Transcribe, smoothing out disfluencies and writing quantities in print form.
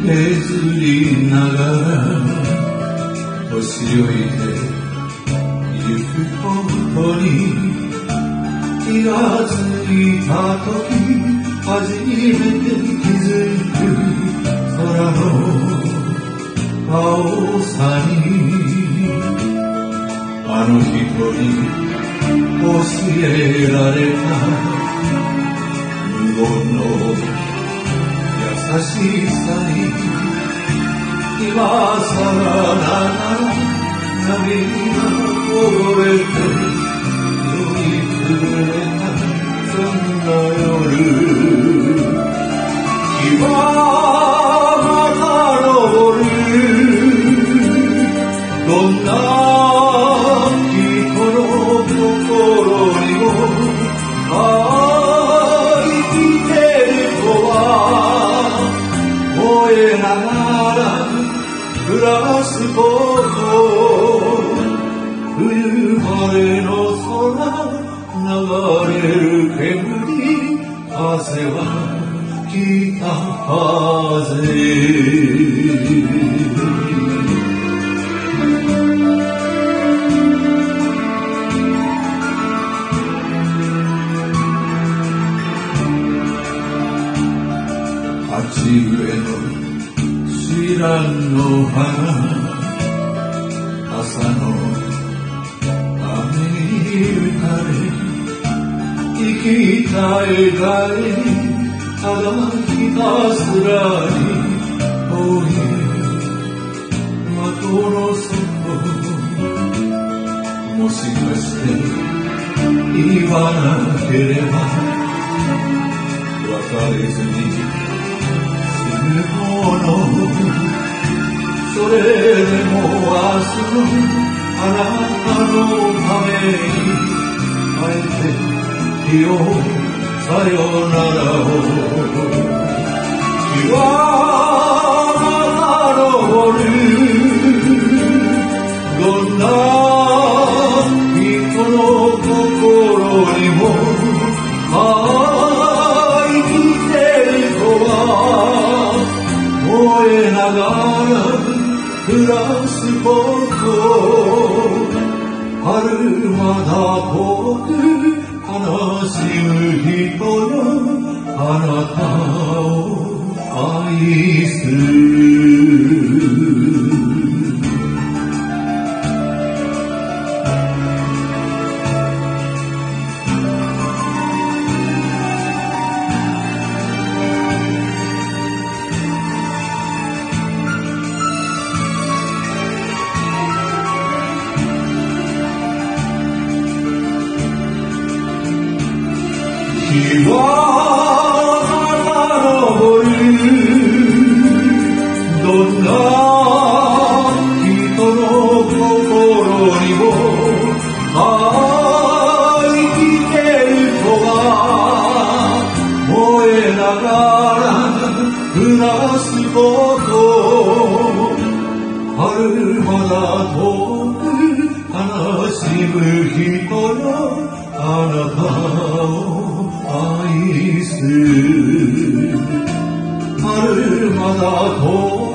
削りながら年老いてゆくことに気がついた時初めて気づく空の青さにあの人に教えられた無言の優しさに今さらなら涙を覚えて酔いつぶれたそんな夜日はまた昇るどんな人の心にも生きてるとは燃えながら暮らすこと冬晴れの空流れる煙風は北風鉢植えの知らんの花朝の雨に打たれ生き絶えがえただひたすらに遠い窓の外もしかして言わなければ別れずにそれでも明日のあなたのためにあえて日をさよならを日はまた昇るどんな人の心にも生きてるとは燃えながら暮らすこと春まだ遠く悲しむ人よあなたを愛する日はまた昇るどんな人の心にも生きてるとは燃えながら暮らすこと春まだ遠く悲しむ人よあなたを愛する春まだ遠